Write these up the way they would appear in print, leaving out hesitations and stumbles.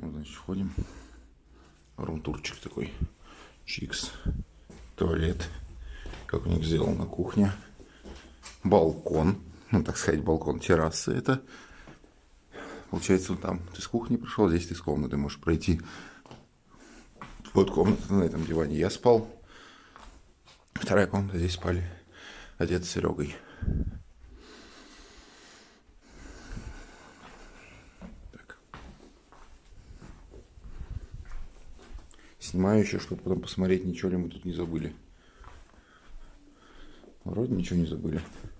Вот, значит, входим. Рум-турчик такой. Чикс. Туалет. Как у них сделана кухня. Балкон. Ну, так сказать, балкон террасы это. Получается, вот там ты с кухни пришел, здесь ты с комнаты можешь пройти. Вот комната, на этом диване я спал. Вторая комната, здесь спали отец с Серегой. Так. Снимаю еще, чтобы потом посмотреть, ничего ли мы тут не забыли. Вроде ничего не забыли.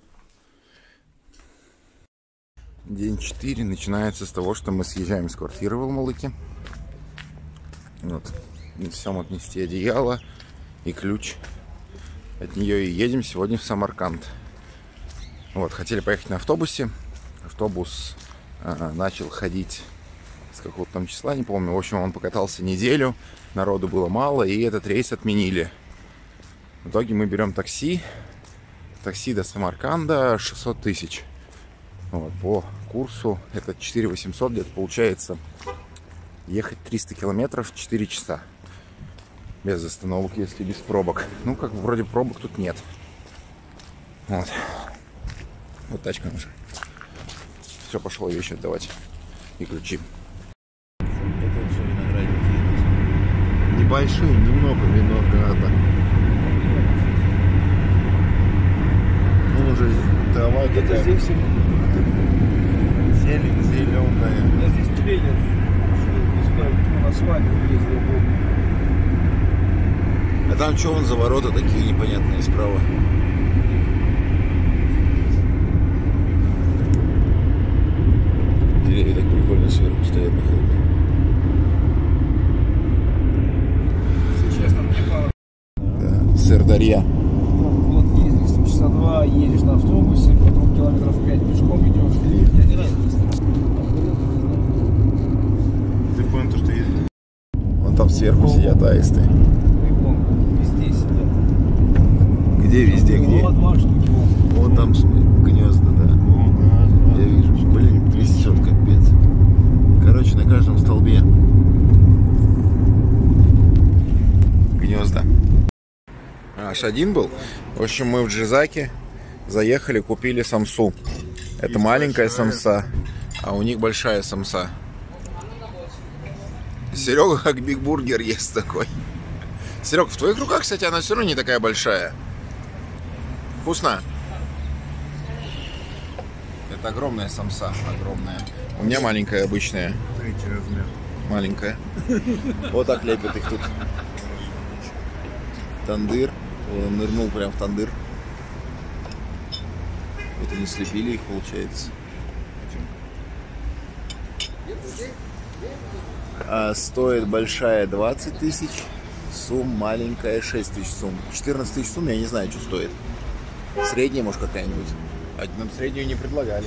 День 4 начинается с того, что мы съезжаем с квартиры в Алмалыке. Вот. Несем отнести одеяло и ключ от нее и едем сегодня в Самарканд. Вот, хотели поехать на автобусе. Автобус начал ходить с какого-то там числа, не помню. В общем, он покатался неделю, народу было мало, и этот рейс отменили. В итоге мы берем такси. Такси до Самарканда 600 тысяч. Вот, по курсу это 4800, где-то получается ехать 300 километров 4 часа. Без остановок, если без пробок. Ну, как вроде пробок тут нет. Вот. Вот тачка наша. Все, пошло вещи отдавать. И ключи. Это все виноградники. Небольшие, немного винограда. Ну, уже трава какая-то. Здесь зелень зеленая. Я здесь трейлер. На свадьбу ездил. А там что вон за ворота такие непонятные справа? Деревья так прикольно сверху стоят на холме. Сейчас там мне пара. Да, Сырдарья. Вот ездишь часа 2, едешь на автобусе, потом километров 5 пешком идешь. Я ни разу не стоял. Ты понял, то, что ездил? Вон там сверху сидят аисты. Везде сидят. Где везде, где? Вот 2 штуки. Вот там гнезда, да. Я вижу. Блин, трясет капец. Короче, на каждом столбе гнезда. Аж один был. В общем, мы в Джизаке заехали, купили самсу. Это маленькая самса, а у них большая самса. Серега как Биг Бургер ест такой. Серег, в твоих руках, кстати, она все равно не такая большая. Вкусно? Это огромная самса, огромная. У меня маленькая, обычная. Третий размер. Маленькая. Вот так лепят их тут. Тандыр. Он нырнул прям в тандыр. Вот они слепили их, получается. А стоит большая 20 тысяч. Сумм маленькая 6 тысяч сумм. 14 тысяч сумм я не знаю, что стоит. Средняя, может, какая-нибудь. А нам среднюю не предлагали.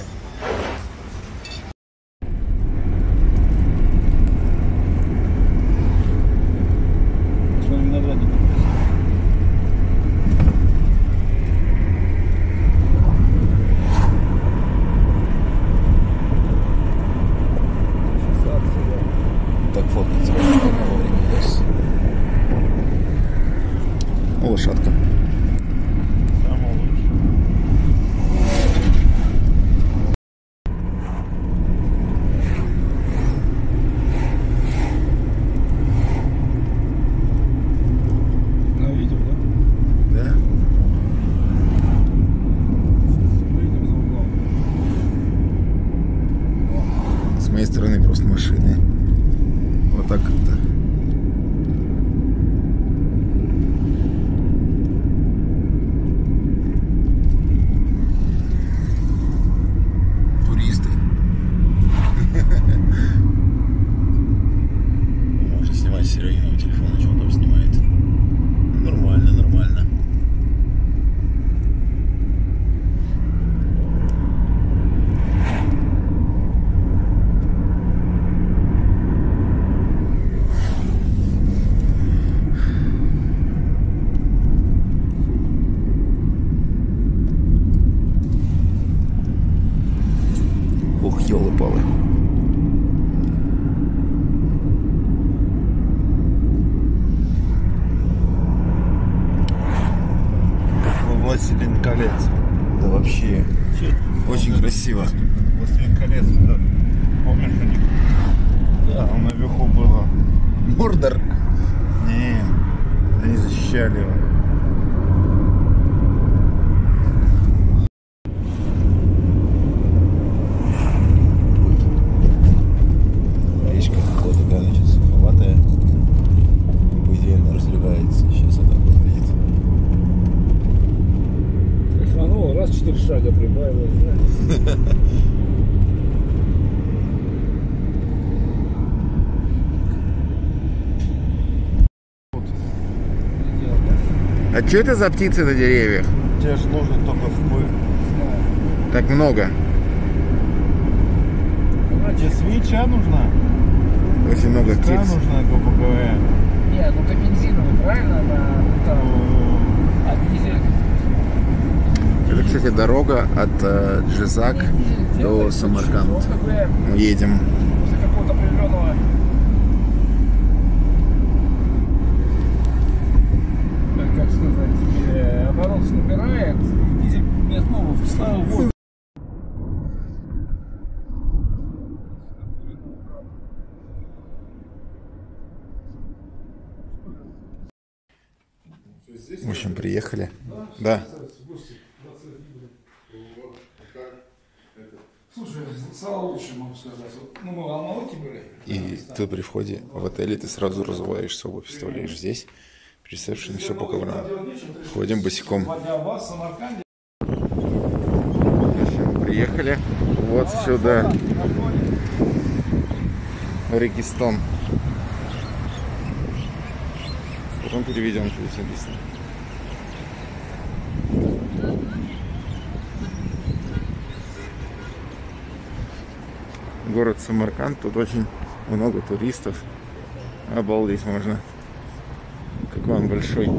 Так фоткаться. Лошадка. С моей стороны просто машины. Вот так как-то. Туристы. Можно снимать с Серегиного телефона, что он там снимает. Нормально, нормально. «Властелин колец». Да вообще, очень красиво. «Властелин колец», да. Помнишь, они... Да, он наверху было. Мордор. Не, они защищали его. Речка вот такая, значит, суховатая. По идее, она разливается. Сейчас она выглядит. Кайфануло, раз 4 шага прибавилось, да? А что это за птицы на деревьях? Тебе же нужно только вплыть. Так много. Тебе свеча нужна? Очень много Ска птиц. нужна, грубо говоря. Не, ну как бензиновый, правильно? А дизель? Это, кстати, дорога от Джизак до Самарканд. Мы едем. После какого-то определенного... Как сказать, оборот набирает, и дизель не снова встал в воздух. В общем, приехали. Да. Слушай, стало лучше, могу сказать. Ну, мы в Алматы были. И ты при входе в отеле, ты сразу разуваешься, обувь вставляешь здесь. Ресепшн, все по коврам. Ходим босиком. Приехали вот сюда. Регистон. Потом переведем, что здесь написано. Город Самарканд, тут очень много туристов. Обалдеть можно. Какой он большой.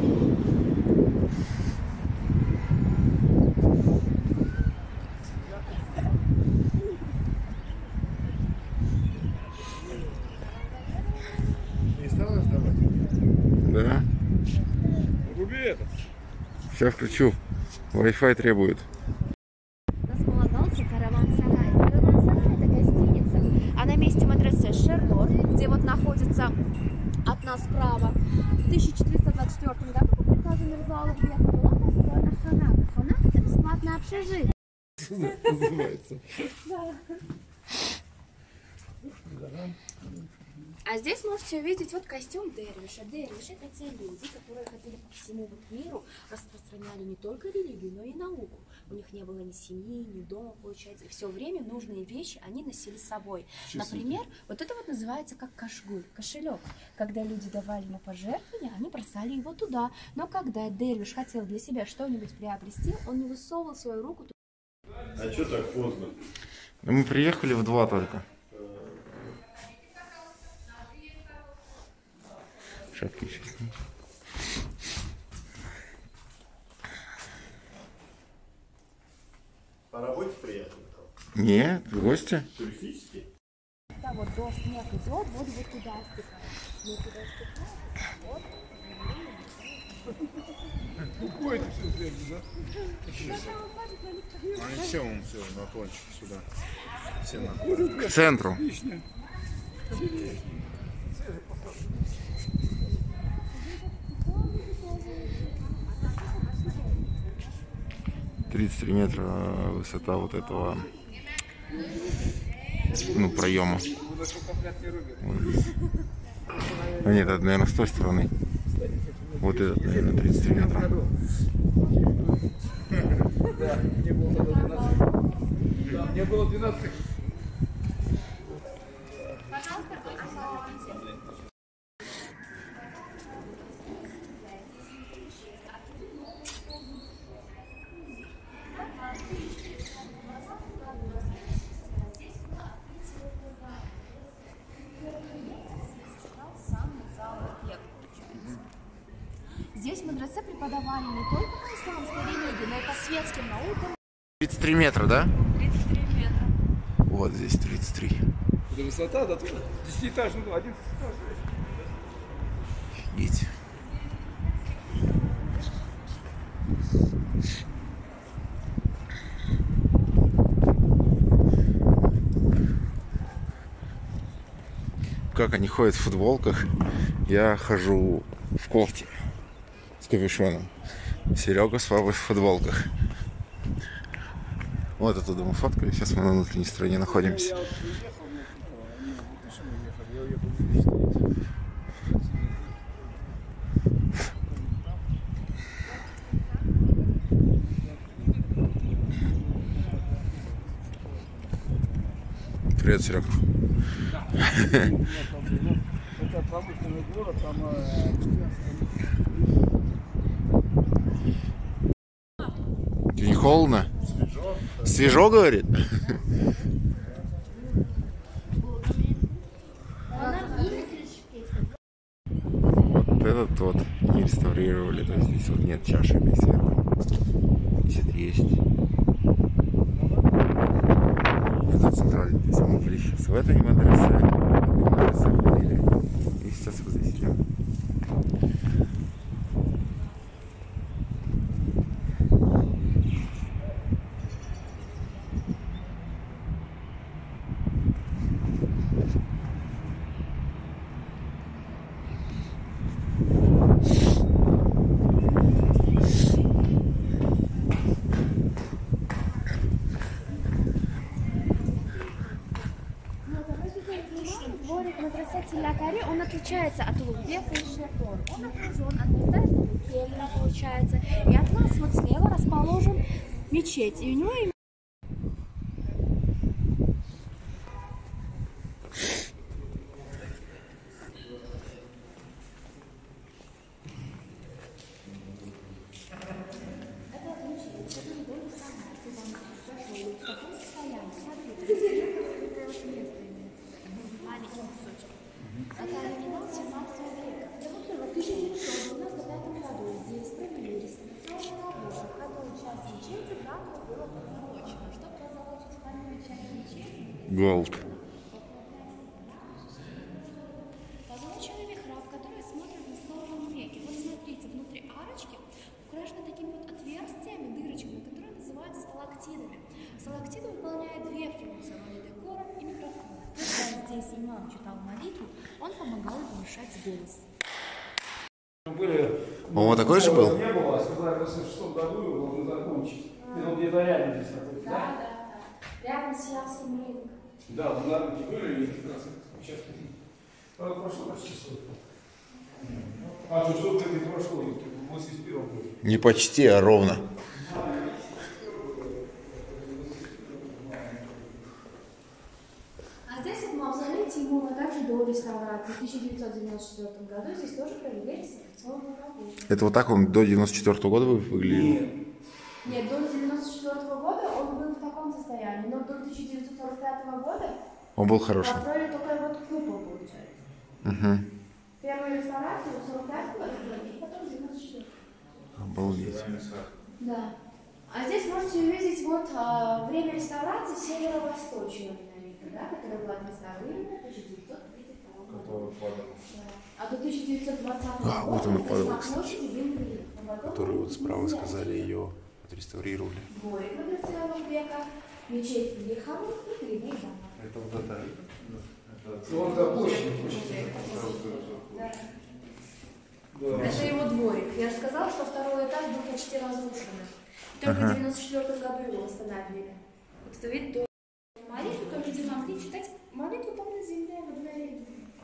Не стало сдавать? Да. Руби это. Сейчас включу. Wi-Fi требует. Располагался караван-сарай. Караван-сарай — это гостиница. А на месте мадресе Шерлор, где вот находится от нас справа, в 1424 году по приказу Мирза Аллахбека была построена ханака. Ханака — это бесплатное общежитие. Называется. А здесь можете увидеть вот костюм Дервиша. Дервиш — это те люди, которые ходили по всему вот миру, распространяли не только религию, но и науку. У них не было ни семьи, ни дома, получается. И все время нужные вещи они носили с собой. Например, вот это вот называется как кашгуль, кошелек. Когда люди давали на пожертвования, они бросали его туда. Но когда Дервиш хотел для себя что-нибудь приобрести, он не высовывал свою руку. А что так поздно? Да мы приехали в 2 только. Шапки сейчас нет. По работе приехали? Нет, в гости. Туристический? Да, вот до снег идет, вот туда стекает. Снег туда стекает, вот. Уходите все здесь, да? Они все, он все, наклончик сюда. Все наклончики. К центру. 33 метра высота вот этого, ну, проема. А нет, это, наверное, с той стороны. Вот этот, наверное, 33 метра. Да, мне было тогда 12. Да, мне было 12. Здесь в мадресе преподавали не только по исламской религии, но и по светским наукам. 33 метра, да? 33 метра. Вот здесь 33. Это высота, да, тут 10-этажный дом, 11 этаж. Офигеть. Как они ходят в футболках, я хожу в кофте с капюшоном. Серега с папой в футболках. Вот оттуда мы фоткали. Сейчас мы на внутренней стороне находимся. Привет, Серега. Это промышленный город, там... Тебе не холодно? Свежо, говорит? Вот этот вот не реставрировали. То есть здесь вот нет чаши этой сверху. Здесь это есть. Это центральный. То есть мы были сейчас в этой мадресе ходили. И сейчас вот здесь идем. Дворик Мадресе Тиль-Акари, он отличается от Улугбека и Шатор. Он окружен, от Бетезды до Кельна получается. И от нас вот слева расположен мечеть. И у него Голд. позолоченный михраб, который смотрит на сторону реки. Вот смотрите, внутри арочки украшены такими вот отверстиями, дырочками, которые называются сталактитами. Сталактиты выполняют две функции: роли декора и микрофона. Когда здесь имам читал молитву, он помогал повышать голос. Он вот такой же был? Не было, сказали, в 1986 году его должны закончить. И он где-то рядом здесь находится, да? Рядом с Ясным рынком. Да, в Нарнике были, и как раз сейчас прошло почти сутки. А, что сутки не прошло, в 81-м году. Не почти, а ровно. А здесь вот мавзолей Тимура также до реставрации. В 1994 году здесь тоже провели реставрационную работу. Это вот так он до 94 года выглядел? Нет, до 1994 года он был в таком состоянии, но до 1945 года Он был хороший. построили только вот купол, получается. Угу. Первая реставрация в 45 году, и потом в 94. Обалдеть. Да. А здесь можете увидеть вот время реставрации северо-восточного минорета, да, которая была отреставрирована в 1932 году. А до 1920 года вот он и падал, на кстати. площади был рельеф. Который вот справа сказали, ее отреставрировали. Дворик Мадресе века, мечеть Лихану и коренные дома. Это вот это. Он до площади. Да. Это его дворик. Я же сказала, что второй этаж был почти разрушен. Только в 1994 году его восстановили. Вот это вид до молитвы, только где могли читать молитву там на земле, во дворе.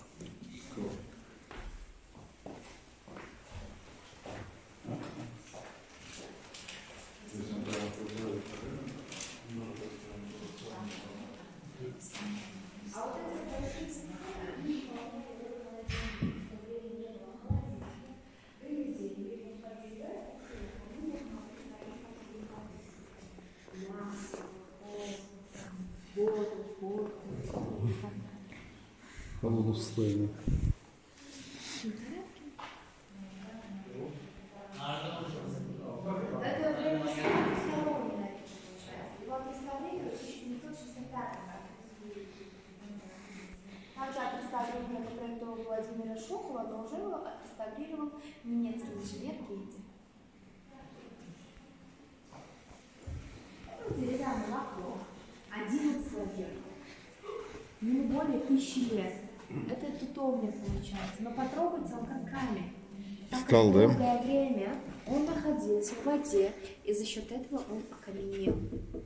Полустойный. Это время второго минорета, получается. Его отреставрировали в 1965 году. Также отреставрирование по проекту Владимира Шухова должен был отреставрировал немецкий инженер Гейде. деревянный лоток, 11 века, не более 1000 лет. Это тутовник получается, но потрогайте, он как камень. Так Стал, да? долгое время он находился в воде, и за счет этого он окаменел.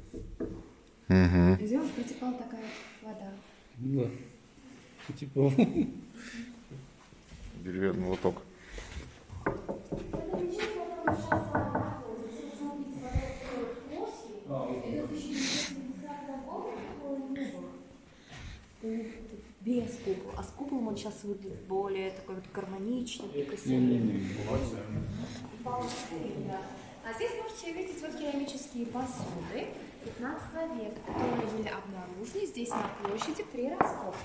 Угу. Из него протекала такая вода. Да. Типа. Деревянный лоток. Без кукол. А с куклом он сейчас выглядит более такой вот гармоничный, красивый. А здесь можете видеть вот керамические посуды 15 века, которые были обнаружены здесь на площади при раскопке.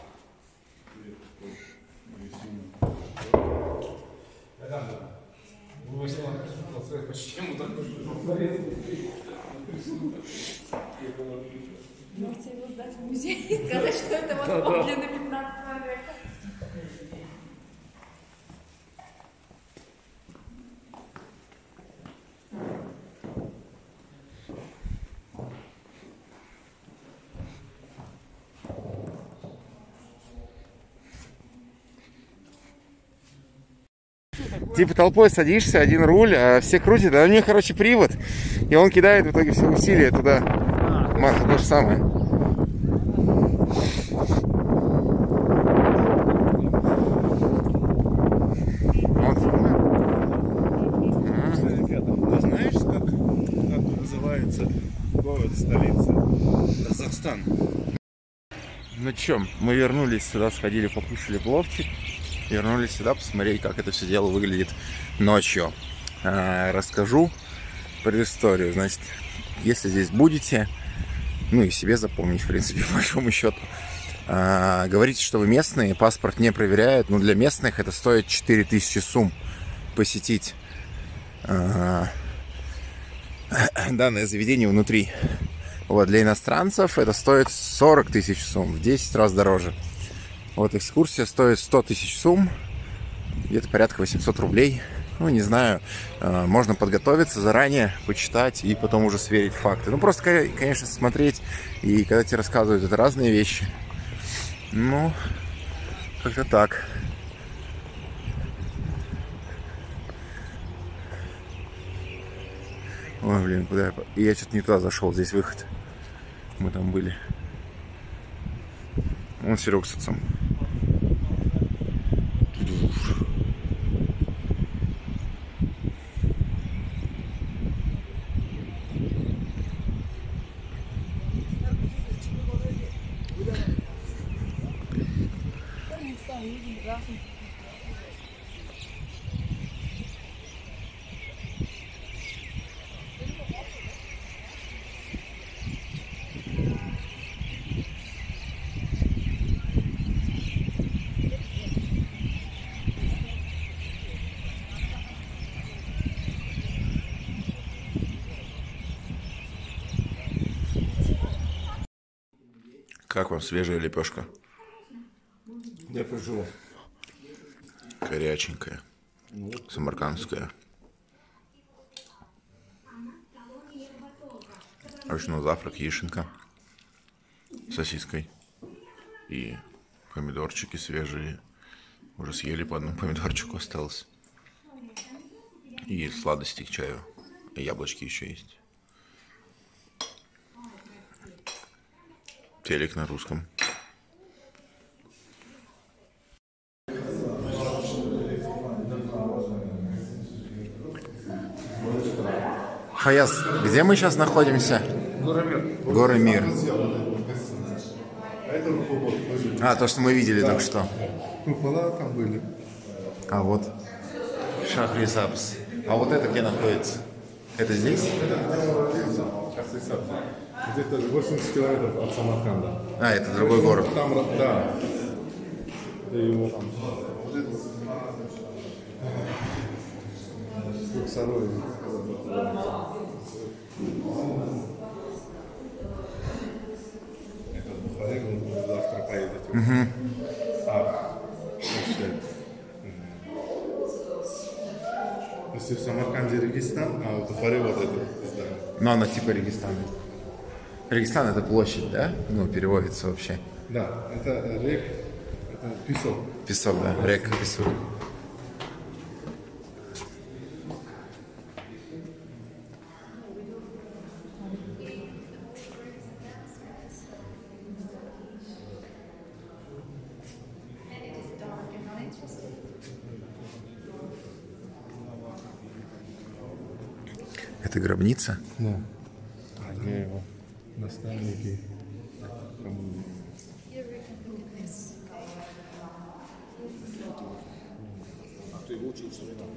Можете его сдать в музей и сказать, что это вот подлинный 15 века. Типа толпой садишься, один руль, а все крутят, а у них, короче, привод. И он кидает в итоге все усилия туда. Маха, то же самое. Ты знаешь, как называется город, столица? Казахстан. Ну чё, мы вернулись сюда, сходили, покушали пловчик. Вернулись сюда посмотреть, как это все дело выглядит ночью. Расскажу предысторию. Значит, если здесь будете, ну и себе запомнить, в принципе, по большому счету, говорите, что вы местные, паспорт не проверяют, но для местных это стоит 4000 сум посетить данное заведение внутри. Вот, для иностранцев это стоит 40 000 сум, в 10 раз дороже. Вот экскурсия стоит 100 000 сум, где-то порядка 800 рублей. Ну, не знаю, можно подготовиться заранее, почитать и потом уже сверить факты. Ну, просто, конечно, смотреть, и когда тебе рассказывают, это разные вещи. Ну, как-то так. Ой, блин, куда я... Я что-то не туда зашел, здесь выход. Мы там были. Вон Серега с отцом. Как вам свежая лепешка? Я проживу. Горяченькая. Самаркандская. Короче, на завтрак яишенка с сосиской. И помидорчики свежие. Уже съели, по одному помидорчику осталось. И сладости к чаю. И яблочки еще есть. Телек на русском. Хаяс, где мы сейчас находимся? Горы Мир. А, то, что мы видели только что. Купола там были. А вот Шахрисабз. А вот это где находится? Это здесь? Где-то 80 километров от Самарканда. А, это другой город. Там, да. И его там. Сарой. Это Бухаре, он завтра поедет. Если в Самарканде Регистан, а в Бухаре вот это здание. Ну, она типа Регистан. Регистан это площадь, да? Ну, переводится вообще. Да, это рек, это песок. Песок, да, река, песок. Это гробница? Да. А где его наставники? Ты его учил, что ли, там?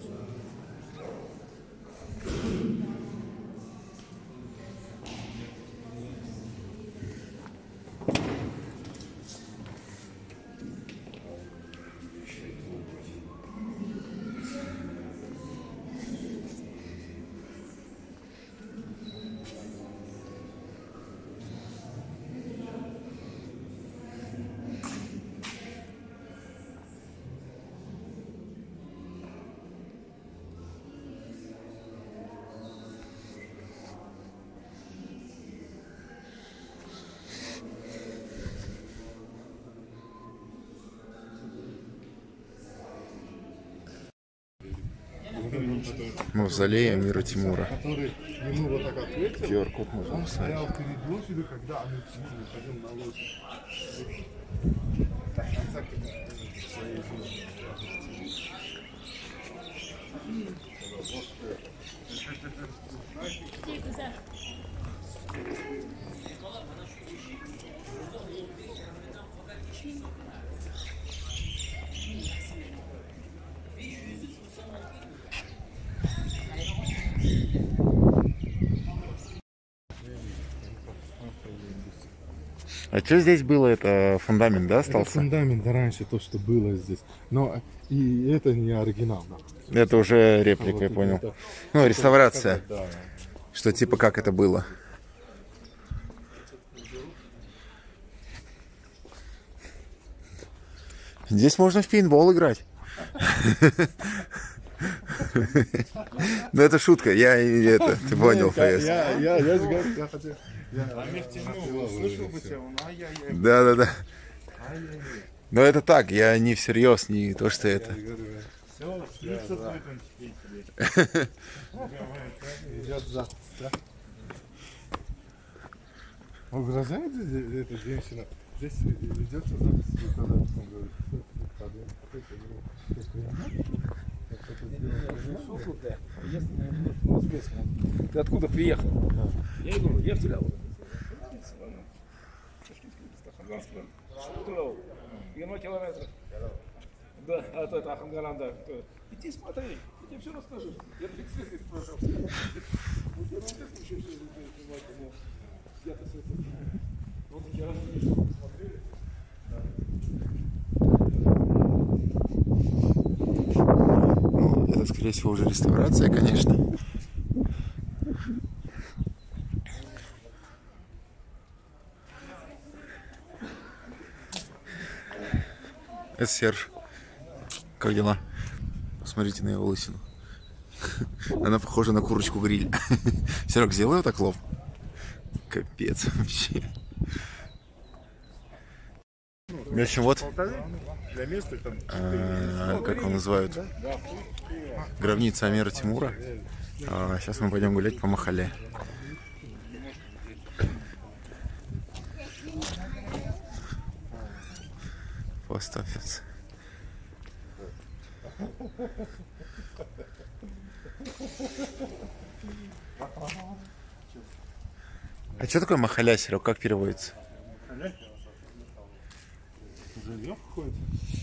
Мавзолей Амира Тимура. Который ему вот так ответил. QR-код можно Он поставить. стоял перед лошадью, когда Амир Тимур выходил на лошадь. До конца своей жизни. А что здесь было? Это фундамент, да, Это остался? фундамент, да, раньше то, что было здесь. Но и это не оригинал, да. Это уже реплика, Вот я это понял. это. Ну, реставрация. Да. Что типа как это было. Здесь можно в пейнтбол играть. Ну это шутка, ты понял, ФС. Я же говорю, я хотел. Амир Тимур, слышал бы тебя, он ай-яй-яй. Да. Но это так, я не всерьез, не то, что это. Все, слышно будет он тебе. Идет за. Угрожает эта женщина? Здесь ведется запись, когда он говорит, Ты откуда приехал? Я и говорю, я в Теляву. 20 километров. Да, а то это Ахангаран, да. Иди смотри, я тебе все расскажу. Я 30 лет здесь прожил. Вот я раз вижу, смотрели. Ну, это, скорее всего, уже реставрация, конечно. Это Серж. Как дела? Посмотрите на его лысину. Она похожа на курочку-гриль. Серег, сделай вот так лоб. Капец вообще. В общем, вот, как его называют, гробница Амира Тимура. Сейчас мы пойдем гулять по Махале. Пост-офис. А что такое Махаля, Серег? Как переводится? Жилье какое-то.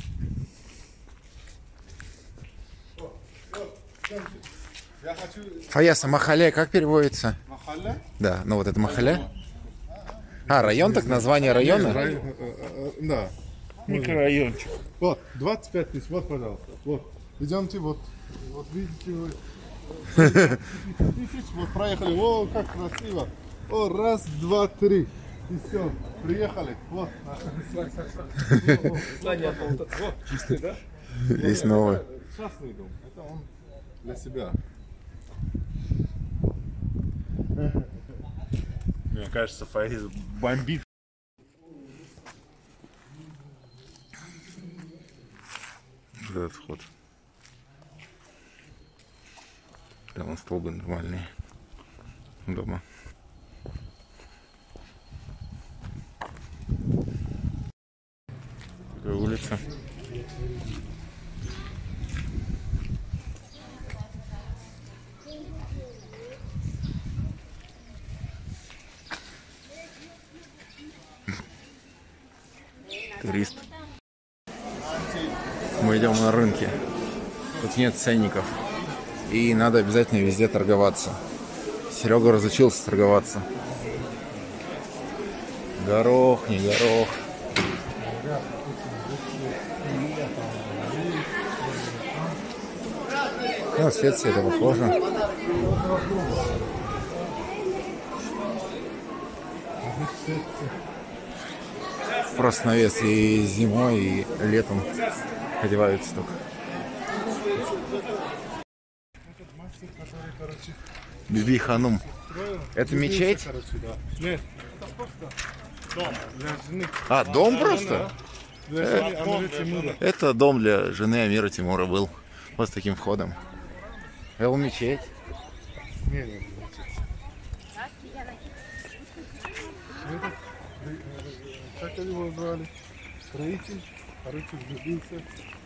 Я хочу... Фаяса, Махаля как переводится? Махалля? Да, ну вот это Махаля. А, район, так название района? Да. Микрорайончик. Вот, 25 тысяч, вот, пожалуйста. Вот, идемте, вот видите вы. 50 тысяч, вот проехали, о, как красиво. О, раз, два, три. И все, приехали. Вот. Здание вот чистый, да? Здесь новое. Частный дом, это он для себя. Мне кажется, Фаиз бомбит. Вот этот вход. Прямо столбы нормальные дома. Такая улица. Турист. Мы идем на рынке. Тут нет ценников. И надо обязательно везде торговаться. Серега разучился торговаться. Горох, не горох. Ну, цвет все это похоже. Просто навес и зимой, и летом одеваются только. Биби Ханум. Это мечеть? Нет, это просто дом для жены. А, дом просто? Для жены Амира Тимура. Это дом для жены Амира Тимура был. Вот с таким входом. Это мечеть. Нет, нет, нет. Как его звали? Строитель, короче, влюбился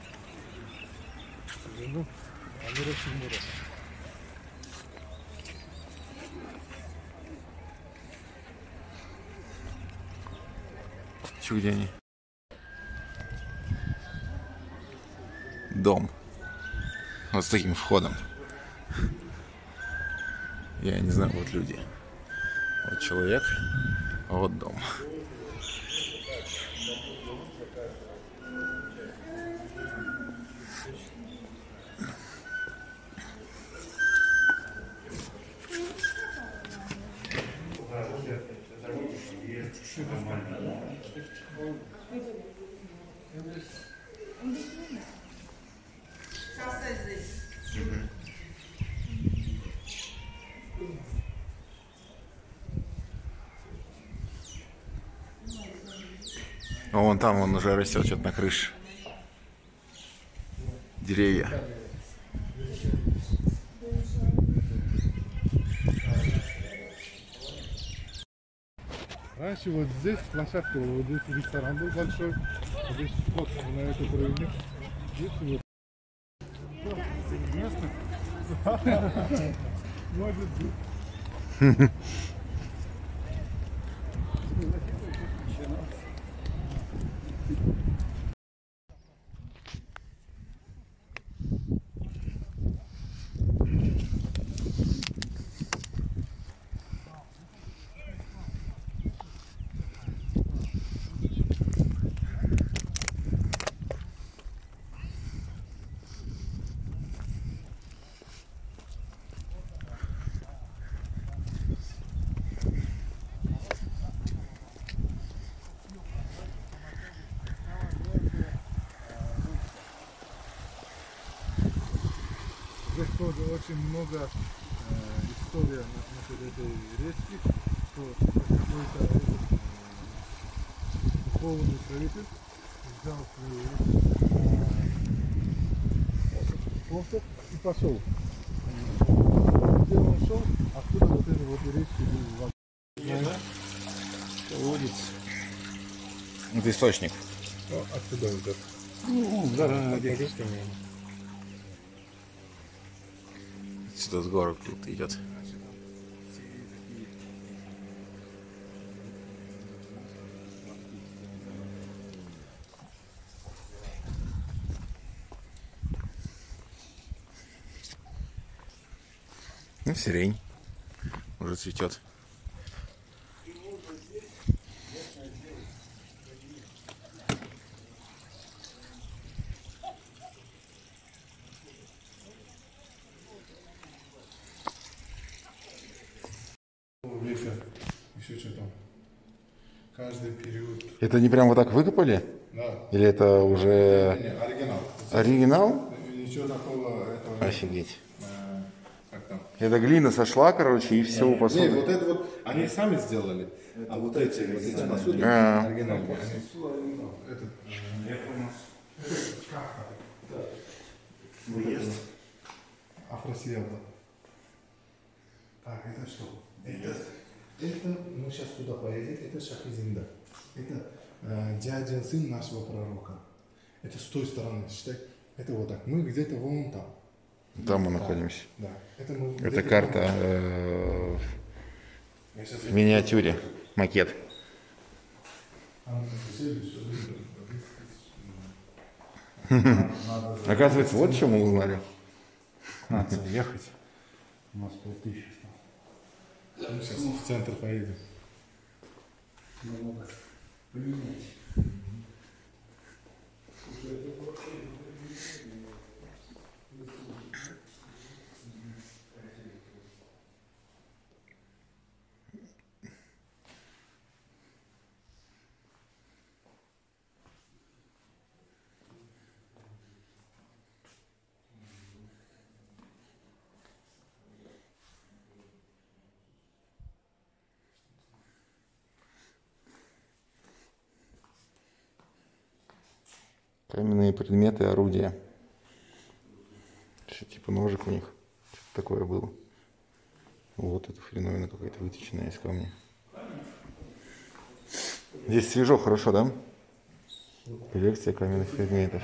в жену Амира Тимура. Чё, где они? Дом. Вот с таким входом. Я не знаю, вот люди. Вот человек, а вот дом. А вон там он уже растет что-то на крыше. Деревья. Раньше вот здесь площадка, вот здесь ресторан был большой, вот здесь вход на этот рынок. Здесь вот. Место? Может быть. Здесь тоже очень много история насчет этой речки, что какой-то духовный правитель взял свою посох и пошел. Где он шел, откуда вот эта вот речка была? Колодец. Это источник. Отсюда вот это. Сюда с горок тут идет. Ну, сирень уже цветет. Еще что там. Каждый период. Это не прям вот так выкопали? Да. Или это уже Не, оригинал. оригинал? Ничего такого этого. Офигеть. Как там? Это глина сошла, короче, и все у Не, посуды. вот это вот они сами сделали. А вот эти посуды А. оригинальные. Афросиата. Так, это что? Это мы сейчас туда поедем. Это Шахизинда. Это дядя, сын нашего пророка. Это с той стороны, считай. Это вот так. Мы где-то вон там. Там мы находимся. Да. Это, мы Это где-то карта там. в миниатюре, макет. Оказывается, вот что мы узнали. Надо ехать. У нас 5000 осталось. Мы сейчас в центр поедем. Каменные предметы, орудия. Что типа ножик у них. Что-то такое было. Вот эта хреновина какая-то выточенная из камня. Здесь свежо, хорошо, да? Коллекция каменных предметов.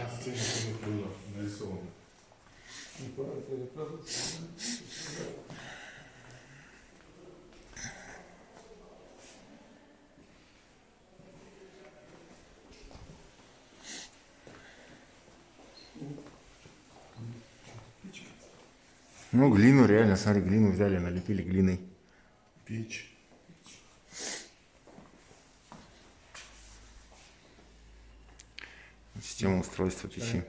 Ну, глину реально, смотри, глину взяли, налепили глиной. Печь. Система устройства печи.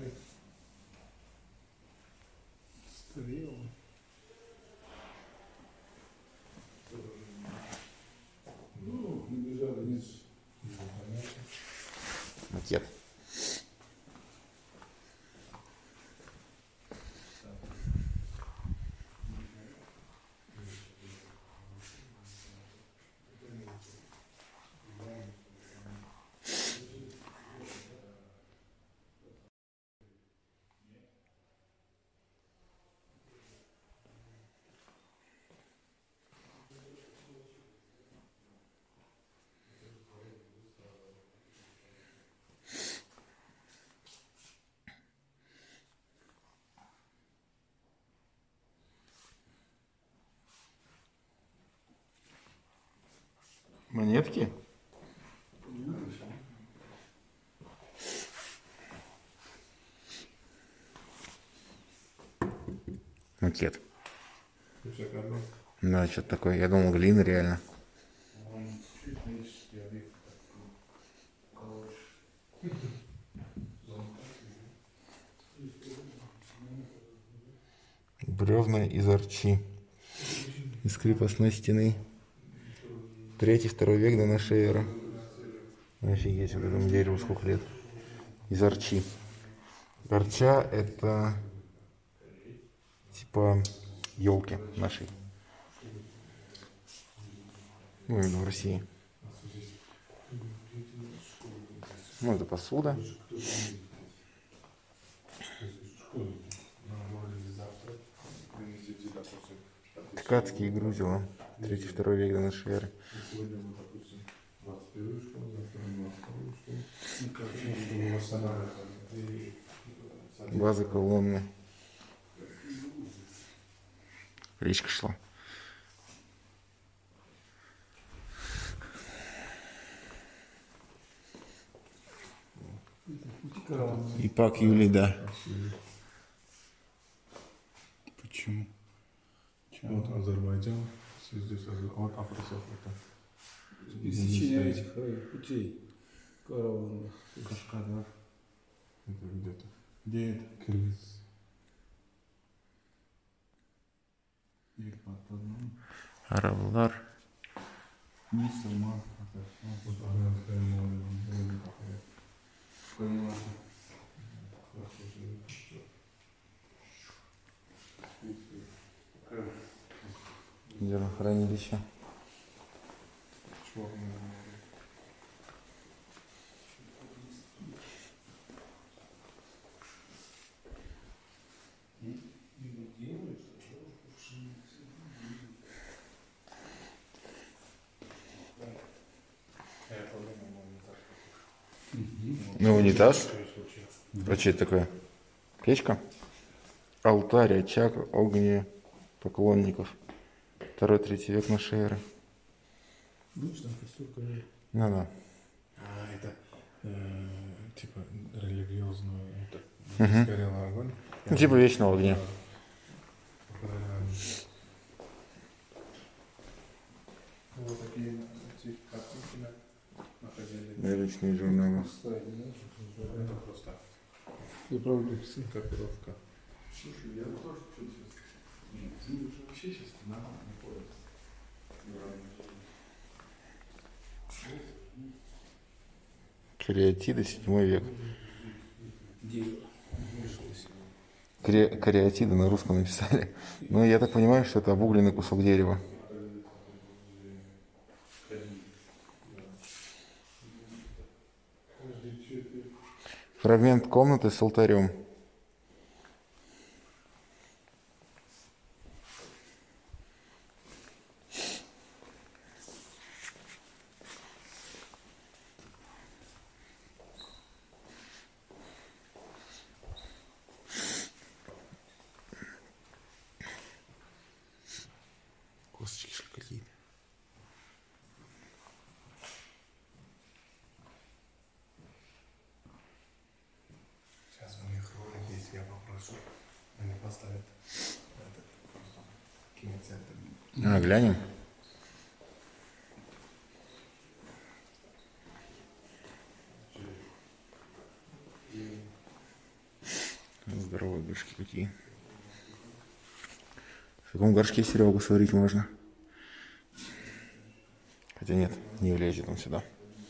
Макет. Монетки? Макет. Да, что-то такое. Я думал, глина реально. Бревна из арчи. Из крепостной стены. 3-2 век до нашей эры. Офигеть, вот этому дереву сколько лет. Из арчи. Арча это типа елки нашей. Ну, именно в России. Ну, это посуда. Ткацкие грузила. 3-2 век до нашей эры. Базы, колонны. Речка шла. Ипак Юлий, да. Почему? Вот Азербайджан, все здесь вот Африка. Пересечение этих путей караванных. Кашкадар. Это где-то. Где это? Кыргыз. Аравлар. Мусульман. Вот арабская море. Понимаешь? Хорошо живет. Зернохранилище. Ну, унитаз. А что это такое? Печка? Алтарь, очаг, огни поклонников. 2-3 век нашей эры. Видишь, там костюрка. Ну да. А, это типа религиозную. Сгорел огонь. Ну, типа вечного огня. Вот такие картинки находили. Личные журналы. Это просто. И правда, копировка. Слушай, я тоже что-то сейчас... Нет, ты уже вообще сейчас нормально ходит. Кариатиды, 7 век. Дерево. Кариатиды на русском написали. Ну, я так понимаю, что это обугленный кусок дерева. Фрагмент комнаты с алтарем. Косточки что какие-то. Сейчас у них ролик есть, я попрошу. Они поставят этот кинотеатр. А, глянем. Здоровые горшки какие. В таком горшке Серегу сварить можно. Хотя нет, не влезет он сюда.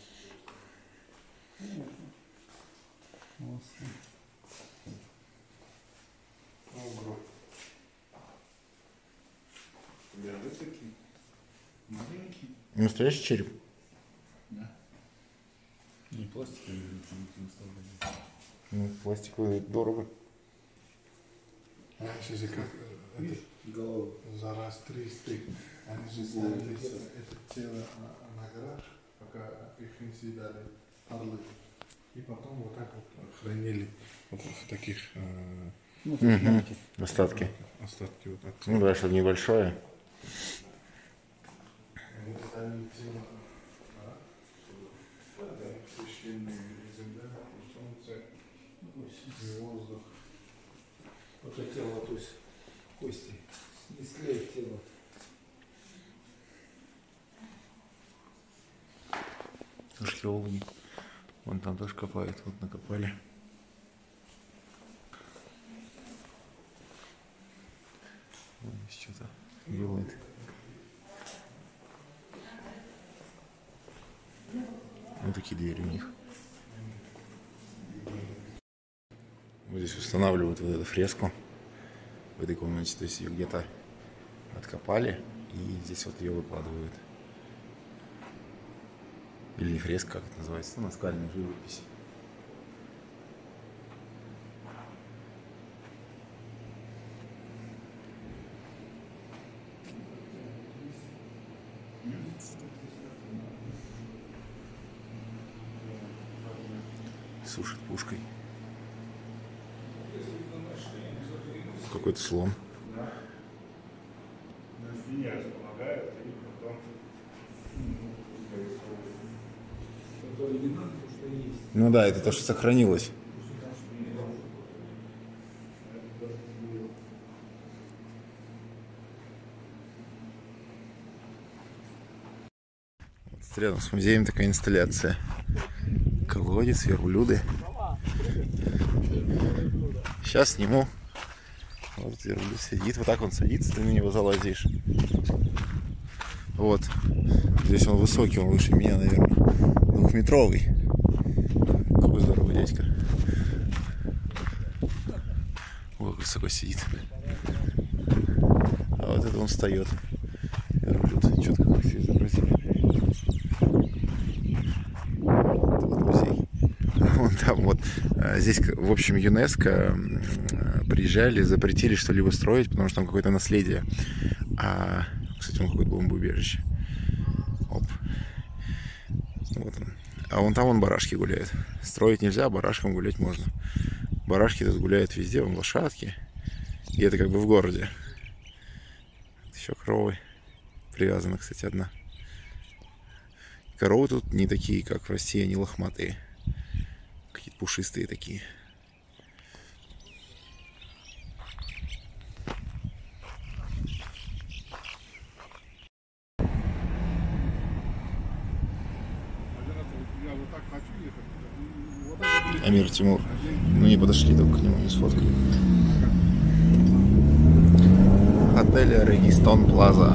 Настоящий череп? Не пластиковый, не выставляли. Ну, пластиковый дорого. А сейчас же как голову за раз 300. Они же ставили это тело на гараж, пока их не съедали орлы. И потом вот так вот хранили вот в таких Остатки. остатки вот так. Ну да, что-то небольшое. Вот они тело, священная земля, солнце, воздух. Вот это тело, то есть кости, снесли от тела. Археологи. Вон там тоже копают, вот накопали. Вон здесь что-то делает. Вот такие двери у них. Вот здесь устанавливают вот эту фреску в этой комнате. То есть ее где-то откопали и здесь вот ее выкладывают. Или не фреска, как это называется, ну, наскальная живопись. Сушит пушкой. Какой-то слон. Ну да, это то, что сохранилось. Вот рядом с музеем такая инсталляция. Колодец, верблюды. Сейчас сниму. Вот верблюд сидит, вот так он садится, ты на него залазишь. Вот. Здесь он высокий, он выше меня, наверное. 2-метровый. Какой здоровый дядька. Ой, высоко сидит. А вот это он встает. Тут что-то как все изобразили. Вот музей. Вон там вот. Здесь, в общем, ЮНЕСКО приезжали, запретили что-либо строить, потому что там какое-то наследие. Кстати, он какое-то бомбоубежище. Оп. Вот он. А вон там барашки гуляют. Строить нельзя, а барашкам гулять можно. Барашки тут гуляют везде, вон лошадки. И это как бы в городе. Еще коровы. Привязана, кстати, одна. Коровы тут не такие, как в России, они лохматые. Какие-то пушистые такие. Амир Тимур. Мы не подошли только к нему, не сфоткали. Отель Регистон Плаза.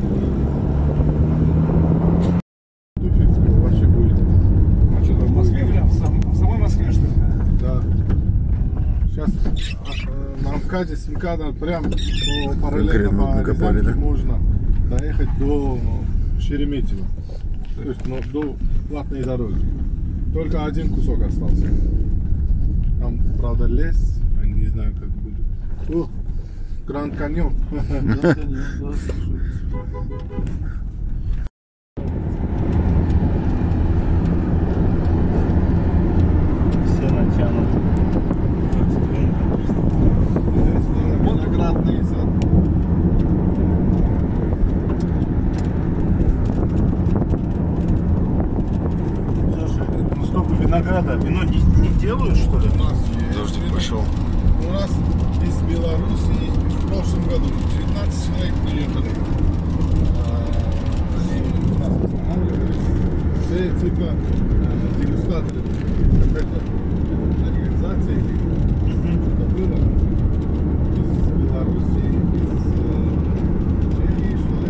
Вообще будет. А что, в Москве, в самой Москве, что ли? Да. Сейчас на МКАДе с МКАДа прям параллельно по Рязанке можно доехать до Шереметьево. То есть до платной дороги. Только один кусок остался. Там, правда, лес. Не знаю, как будет. О, Гранд Каньон. Все натянуты. Виноградный сад. Слушай, ну столько винограда. Вино не делают, что ли? У нас Дождик пошел. У нас из Белоруссии в прошлом году 19 человек приехали. Они у нас останавливались. Все типа дегустаторы. Какая-то организация это было. Из Белоруссии, из Чехии, что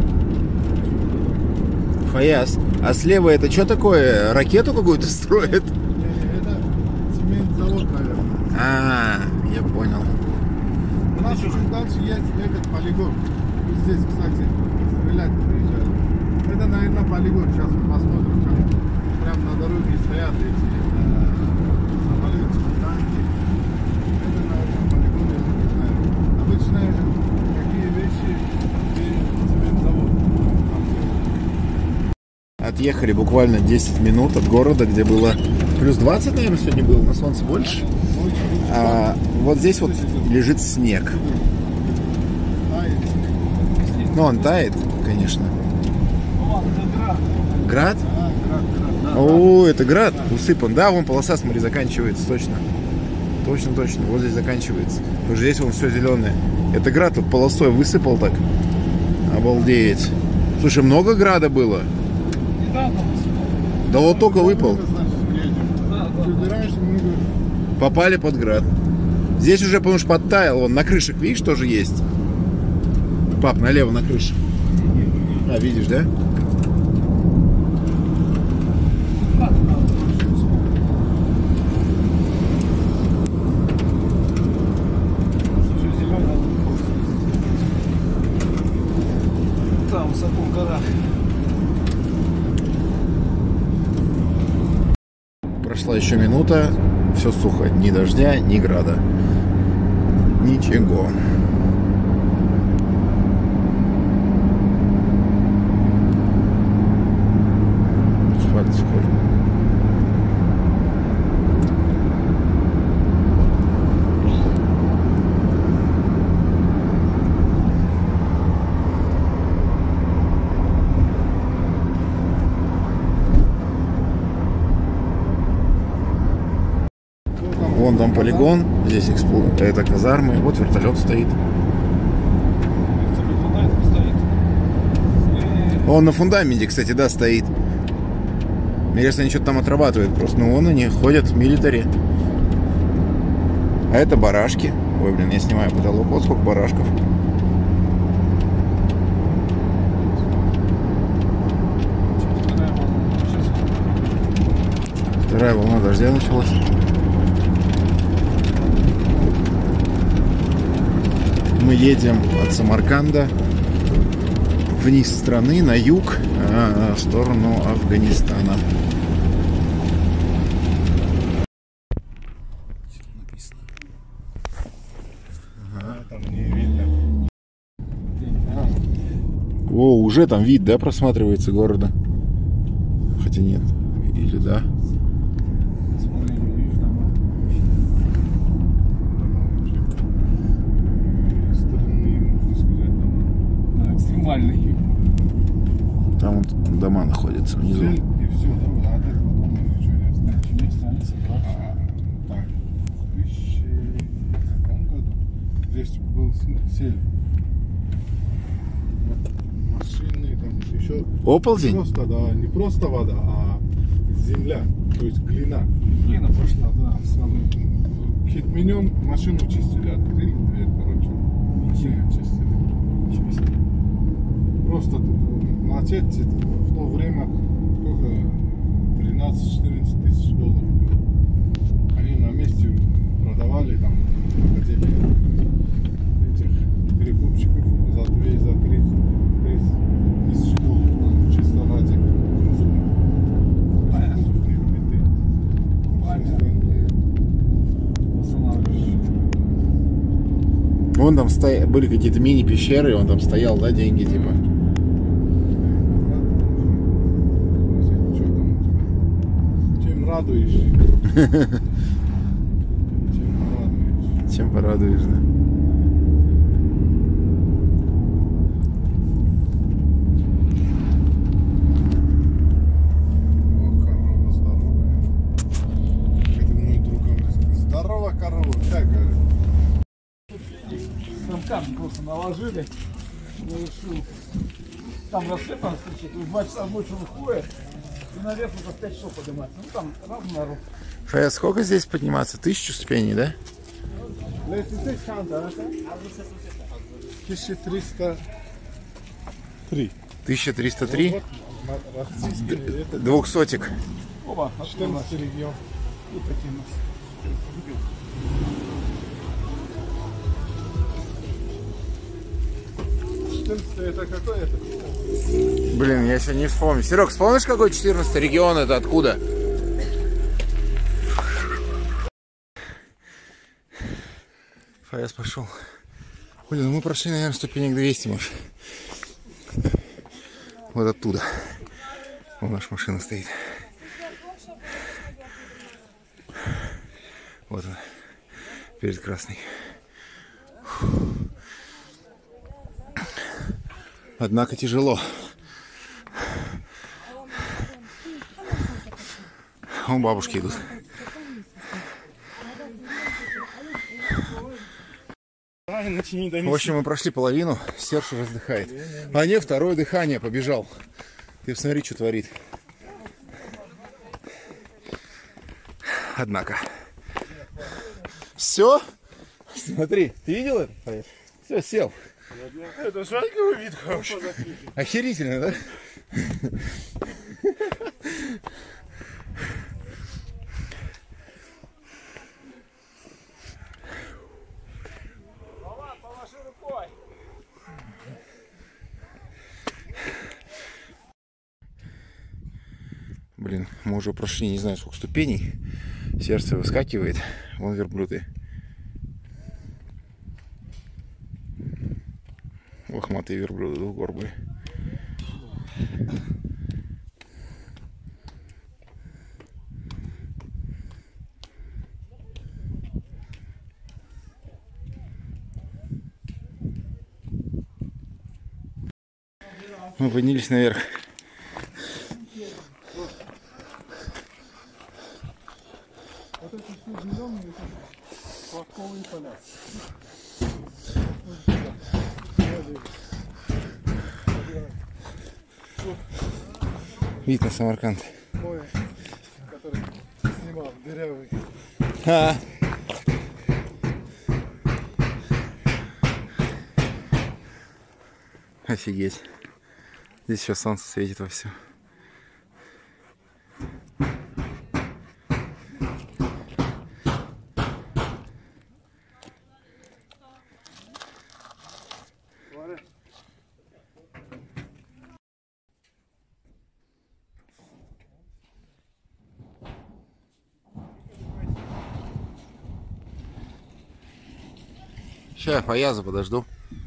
ли. Фаяз, а слева это что такое? Ракету какую-то строят? Это цемент-завод, наверное. Я понял. У нас чуть дальше есть этот полигон. И здесь, кстати, стрелять приезжали. Это, наверное, полигон. Сейчас мы посмотрим, как прям на дороге стоят эти самолетики, танки. Это, наверное, полигон, я не знаю. Обычно какие вещи цемент-завод. Отъехали буквально 10 минут от города, где было плюс 20, наверное, сегодня было, на солнце больше. А вот здесь вот лежит снег. Ну, он тает, конечно. Град? О, это град усыпан. Да, вон полоса, смотри, заканчивается, точно. Точно. Вот здесь заканчивается. Потому что здесь вон все зеленое. Это град вот полосой высыпал так. Обалдеть. Слушай, много града было? Да вот только выпал. Попали под град. Здесь уже, потому что подтаял. Вон на крышах, видишь, тоже есть. Пап, налево на крыше. Видишь, да? Там высоко в горах. Прошла еще минута. Все сухо. Ни дождя, ни града. Ничего. Асфальт сухой. Вон там полигон, здесь это казармы, вот вертолет стоит. Он на фундаменте, кстати, да, стоит. Мне кажется, они что-то там отрабатывают просто. Ну, вон они ходят, милитари. А это барашки. Ой, блин, я снимаю потолок. Вот сколько барашков. Вторая волна дождя началась. Мы едем от Самарканда вниз страны, на юг, в сторону Афганистана. Написано. Там не видно. О, уже там вид, да, просматривается города? Хотя нет. Или да? Смотри, видишь, дома. Странные, можно сказать, дома. Да, экстремальный. Там вот дома находятся внизу. И все, да? Вот от этого дома ничего не осталось. Ничего не останется, да? Так, в 2000 каком году здесь был сель. Вот машины, там еще Оползень? просто, да, не просто вода, а земля, то есть глина. Глина пошла, да, сразу. Хитменем машину чистили, открыли дверь, короче, машину чистили. Ничего себе. Просто начать в то время сколько, 13-14 тысяч долларов было. Они на месте продавали, там, находили этих перекупщиков за 2, за 3 тысячи долларов, там, чисто ради грузов. Понятно. Грузов не плиты. Понятно. Восстанавливаешь. Вон там были какие-то мини-пещеры, он там стоял, да, деньги типа. Что там у тебя? Чем радуешь? Чем радуешь? Чем порадуешь, да? О, корова здоровая. Это мой друг говорит, здорово, корова, как говорит. Там камни просто наложили. Я решил. Там рассыпано, встречать. 2 часа ночью выходит. И наверх уже в 5 часов подниматься. Ну там разный народ. Фая, сколько здесь подниматься? 1000 ступеней, да? 1303. 1303? Вот, российский, это 200-ик. Оба, 14 регион. вот такие у нас. Это какой это? Блин, я сейчас не вспомню. Серег, вспомнишь, какой 14 регион это откуда? Фаяс пошел. Блин, ну мы прошли, наверное, ступенек 200, может. Вот оттуда. Вон наша машина стоит. Вот она. Перед красной. Однако тяжело. Вон бабушки идут. В общем, мы прошли половину. Серж уже вздыхает. А не, второе дыхание, побежал. Ты посмотри, что творит. Однако. Все? Смотри, ты видел это? Все, сел. Это шальковый вид хороший. Охерительно, да? Помаши рукой. Блин, мы уже прошли не знаю сколько ступеней. Сердце выскакивает. Вон верблюды. Лохматые верблюды двухгорбые. Мы поднялись наверх. Вот это все зеленые, это флажковые поля. Вид на Самарканд. Мой, который снимал, дырявый. А. Офигеть. Здесь сейчас солнце светит вовсю. Сейчас Фаяза подожду.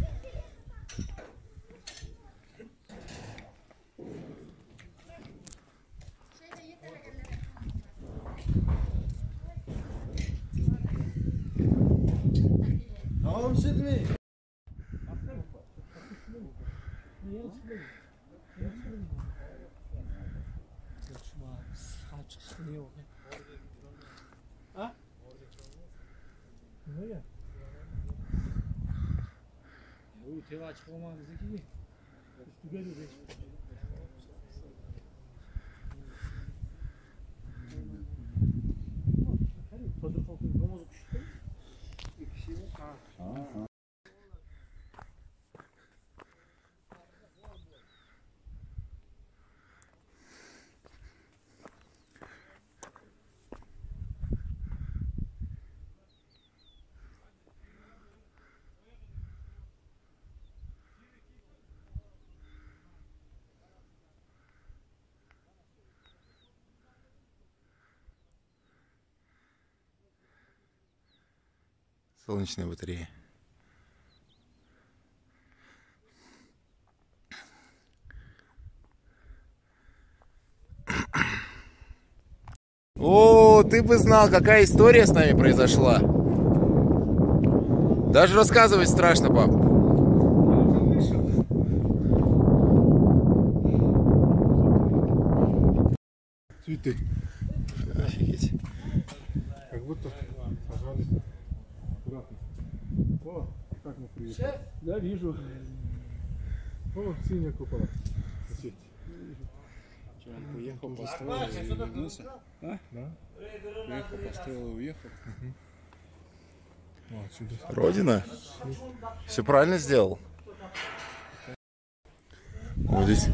Солнечная батарея. О, ты бы знал, какая история с нами произошла. Даже рассказывать страшно, пап. Цветы. Офигеть. Как будто сажали аккуратно. О, как мы приехали. Да, вижу. О, синяя купола. Смотрите. Уехал, построил и вернулся. А? Да? Уехал, построил и уехал. О, отсюда. Родина. Все правильно сделал. Вот здесь.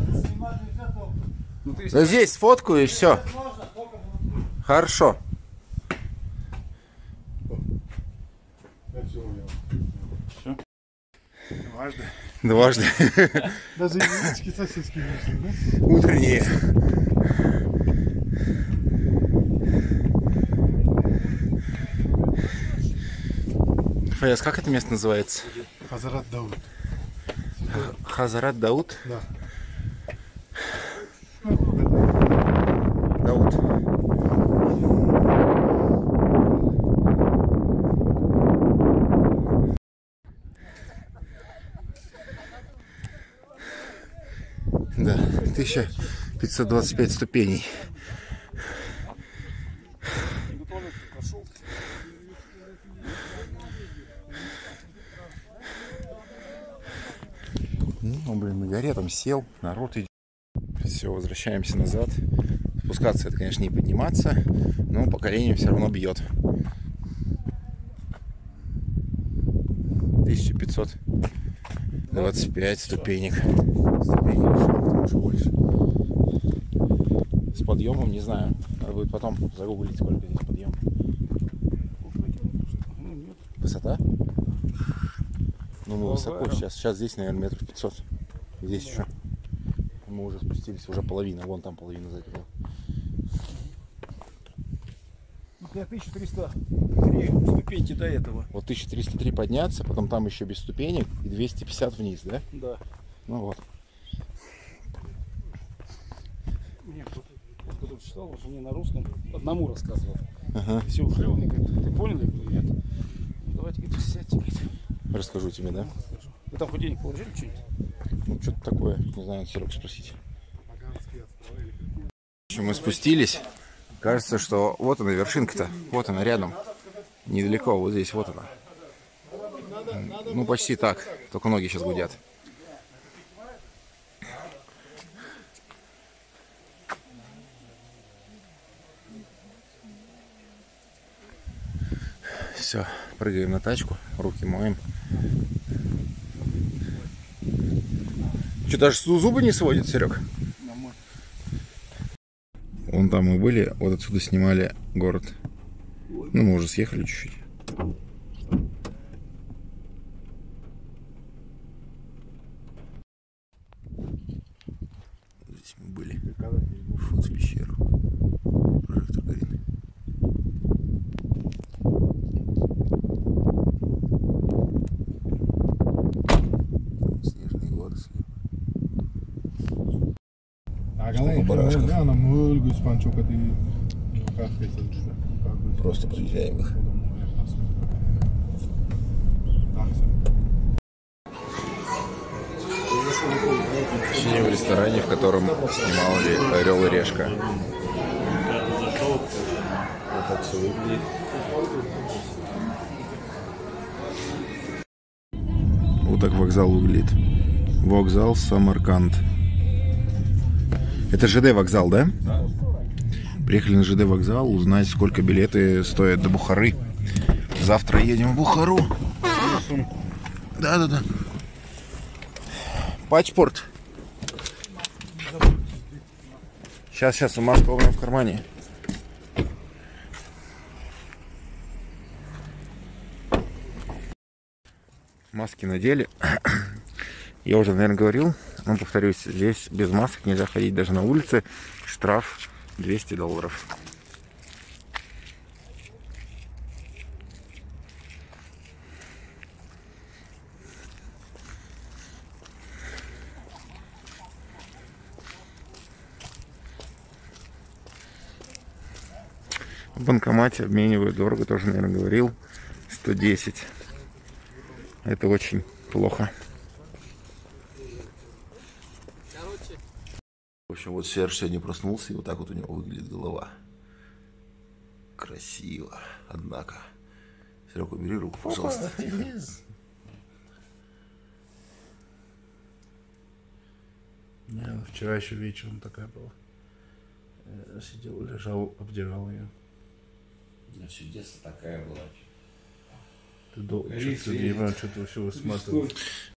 Да здесь сфоткаю и все. Хорошо. Я все увидел. Дважды. Дважды. Даже яички сосиски вышли, да? Утренние. Фаяз, как это место называется? Хазарат Дауд. Хазарат Дауд? Да. Дауд. Да, 1525 ступеней. Ну, блин, на горе там сел, народ идет. Все, возвращаемся назад. Спускаться это, конечно, не подниматься, но по коленям все равно бьет. 1525 ступенек. Ступенек больше. С подъемом, не знаю. Надо будет потом загуглить, сколько здесь подъем. Высота? Ну, мы высоко сейчас. Сейчас здесь, наверное, метров 500. Здесь еще. Мы уже спустились, уже половина. Вон там половина за это. 1303 ступеньки до этого. Вот 1303 подняться, потом там еще без ступенек и 250 вниз, да? Да. Ну вот. Мне кто-то читал, уже не на русском, одному рассказывал. Ага. Все ушли, он мне говорит, ты понял или нет? Ну, давайте, говорит, сядьте, говорит. Расскажу тебе, да? Расскажу. Вы там хоть денег положили что-нибудь? Ну, что-то такое. Не знаю, надо Серегу спросить. В общем, мы спустились. Кажется, что вот она вершинка-то. Вот она рядом. Недалеко, вот здесь, вот она. Ну, почти так. Только ноги сейчас гудят. Все, прыгаем на тачку, руки моем. Что, даже зубы не сводит, Серег? Вон там мы были, вот отсюда снимали город. Ну, мы уже съехали чуть-чуть. Здесь мы были. Вход в пещеру. Прожектор горит. барашков. Да, на мульгу, спанчок, это как это, Просто проезжаем их. Сидим в ресторане, в котором снимал Орел и Решка. Вот так все выглядит. Вот так вокзал выглядит. Вокзал Самарканд. Это ЖД вокзал, да? Да. Приехали на ЖД вокзал узнать, сколько билеты стоят до Бухары. Завтра едем в Бухару. Да. Паспорт. Сейчас, маска у меня в кармане. Маски надели. Я уже, наверное, говорил, но повторюсь, здесь без масок нельзя ходить даже на улице. Штраф $200. В банкомате обменивают дорого, тоже, наверное, говорил. 110. Это очень плохо. В общем, вот Серж сегодня проснулся, и вот так вот у него выглядит голова. Красиво, однако. Серега, убери руку, пожалуйста. Вчера еще вечером такая была. Сидел, лежал, обдирал ее. Все детство такая была. Ты долго что-то все высматривал.